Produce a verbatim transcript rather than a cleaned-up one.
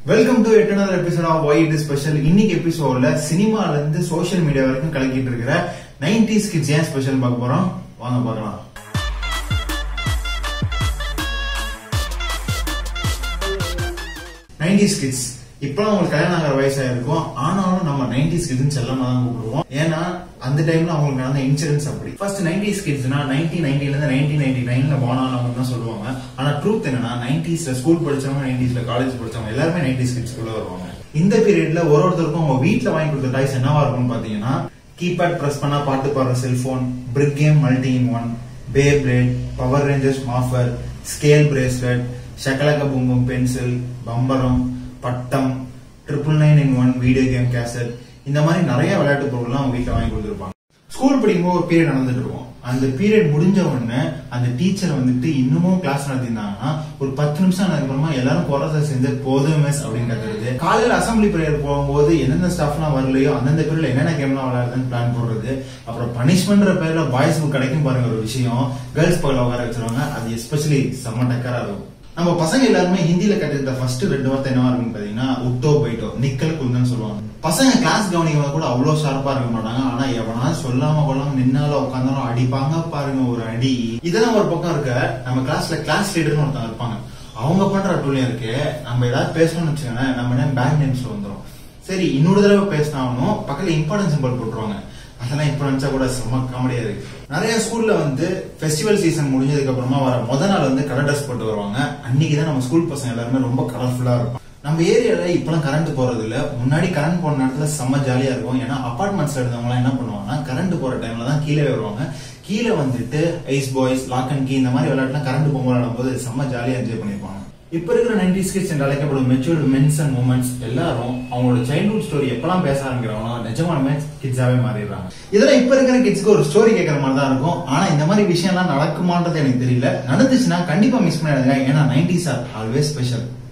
Welcome to yet another episode of Why It Is Special. இன்னைக்கு எபிசோட்ல சினிமால இருந்து சோஷியல் மீடியா வரைக்கும் கலக்கிட்டு இருக்கிற nineties kids ஏன் ஸ்பெஷல் பார்க்க போறோம். வாங்க பார்க்கலாம். nineties kids இப்பலாம் உங்களுக்கு கல்யாணம் ஆகிற வயசா இருக்கும். ஆனாலும் நம்ம nineties kids செல்லமா தான் கூப்பிடுவோம். ஏன்னா அந்த டைம்ல அவங்களுக்கு நடந்த இன்சிடென்ட்ஸ் அப்படி. ஃபர்ஸ்ட் nineties kidsனா nineteen ninety ல இருந்து nineteen ninety-nine ல born ஆனவங்க தான் சொல்லுவாங்க. ஆனா ட்ரூத் என்னன்னா nineties ல ஸ்கூல் படிச்சவங்க, nineties ல காலேஜ் படிச்சவங்க எல்லாரும் nineties kids குள்ள வருவாங்க. இந்த பீரியட்ல ஒரு ஒருத்தருக்கும் அவங்க வீட்ல வாங்கி கொடுத்த டாய்ஸ் என்னவா இருக்கும்னு பாத்தீங்கன்னா, கீபேட் பிரஸ் பண்ணா பாட்டு பாடுற cellphone, brick game multi in one, Beyblade, Power Rangers மாஃபர், scale bracelet, Shakalaka Boom Boom pencil, பம்பரம், பட்டம், triple nine in one video game cassette, இந்த மாதிரி நிறைய விளையாட்டு பொருள்லாம் அவங்க வீட்டுல வாங்கி கொடுத்துருப்பாங்க. ஸ்கூல் படிக்கும்போது ஒரு பீரியட் நடந்துட்டு இருக்கும். அந்த பீரியட் முடிஞ்ச உடனே அந்த டீச்சர் வந்துட்டு இன்னமும் கிளாஸ் நடத்திருந்தாங்கன்னா ஒரு பத்து நிமிஷம் அதுக்கப்புறமா எல்லாரும் குறைச்ச செஞ்சு போதும் மிஸ் அப்படின்னு கத்துறது. காலையில அசம்பிளி பீரியட் போகும்போது எந்தெந்த ஸ்டாஃப்லாம் வரலையோ அந்தந்த பீரியட்ல என்னென்ன கேம்லாம் விளையாடுறதுன்னு பிளான் போடுறது. அப்புறம் பனிஷ்மெண்ட்ற பேர்ல பாய்ஸ் புக் கிடைக்கும் பாருங்க ஒரு விஷயம், கேர்ள்ஸ் பகல உட்கார வச்சிருவாங்க. அது எஸ்பெஷலி செம்ம டக்கரா இருக்கும். நம்ம பசங்க எல்லாருமே ஹிந்தியில கத்துக்கிட்ட ஃபர்ஸ்ட் ரெண்டு வார்த்தை என்னவா இருக்குன்னு பாத்தீங்கன்னா உட்டோ பைட்டோ, நிக்கல் குந்தன்னு சொல்லுவாங்க. பசங்க கிளாஸ் கவனிக்க கூட அவ்வளவு ஷார்ப்பா இருக்க மாட்டாங்க. ஆனா எவனா சொல்லாம கொள்ளாம நின்னால உட்காந்தாலும் அடிப்பாங்க பாருங்க ஒரு அடி. இதெல்லாம் ஒரு பக்கம் இருக்க, நம்ம கிளாஸ்ல கிளாஸ் லீடர்னு ஒருத்தவங்க இருப்பாங்க. அவங்க பண்ற அட்டூழியம் இருக்கு. நம்ம ஏதாவது பேசணும்னு வச்சுக்கோங்க, நம்ம நேம் பேக் நேம்ஸ்ல வந்துடும். சரி இன்னொரு தடவை பேசினாலும் பக்கத்துல இம்பார்ட்டன்ஸ் சிம்பிள் போட்டுருவாங்க. அதெல்லாம் இப்ப நினைச்சா கூட செம்ம காமெடியா இருக்கு. நிறைய ஸ்கூல்ல வந்து ஃபெஸ்டிவல் சீசன் முடிஞ்சதுக்கு அப்புறமா வர முத நாள் வந்து கலர் ட்ரெஸ் போட்டு வருவாங்க. அன்னைக்குதான் நம்ம ஸ்கூல் பசங்க எல்லாருமே ரொம்ப கலர்ஃபுல்லா இருக்கும். நம்ம ஏரியால இப்பெல்லாம் கரண்ட் போறது இல்ல. முன்னாடி கரண்ட் போன நேரத்துல செம்ம ஜாலியா இருக்கும். ஏன்னா அபார்ட்மெண்ட்ஸ்ல இருந்தவங்க எல்லாம் என்ன பண்ணுவாங்கன்னா, கரண்ட் போற டைம்ல தான் கீழே வருவாங்க. கீழே வந்துட்டு ice boys, lock and key இந்த மாதிரி விளையாட்டுலாம் கரண்ட் போகும்போது விளையாடும்போது செம்ம ஜாலியா என்ஜாய் பண்ணிருப்பாங்க. இப்ப இருக்கிற நைன்டிஸ் கிட்ஸ் என்று அழைக்கப்படும் மெச்சூர்டு மென்ஸ் அண்ட் உமன்ஸ் எல்லாரும் அவங்களோட சைல்ட்ஹுட் ஸ்டோரி எப்பெல்லாம் பேச ஆரம்பிக்கிறாங்களோ நிஜமான கிட்ஸாவே மாறிடுறாங்க. இதெல்லாம் இப்ப இருக்கிற கிட்ஸ்க்கு ஒரு ஸ்டோரி கேட்கற மாதிரி தான் இருக்கும். ஆனா இந்த மாதிரி விஷயம் எல்லாம் நடக்குமான்றது எனக்கு தெரியல. நடந்துச்சுன்னா கண்டிப்பா மிஸ் பண்ணிடுங்க. ஏன்னா நைன்டிஸ் ஆர் ஆல்வேஸ் ஸ்பெஷல்.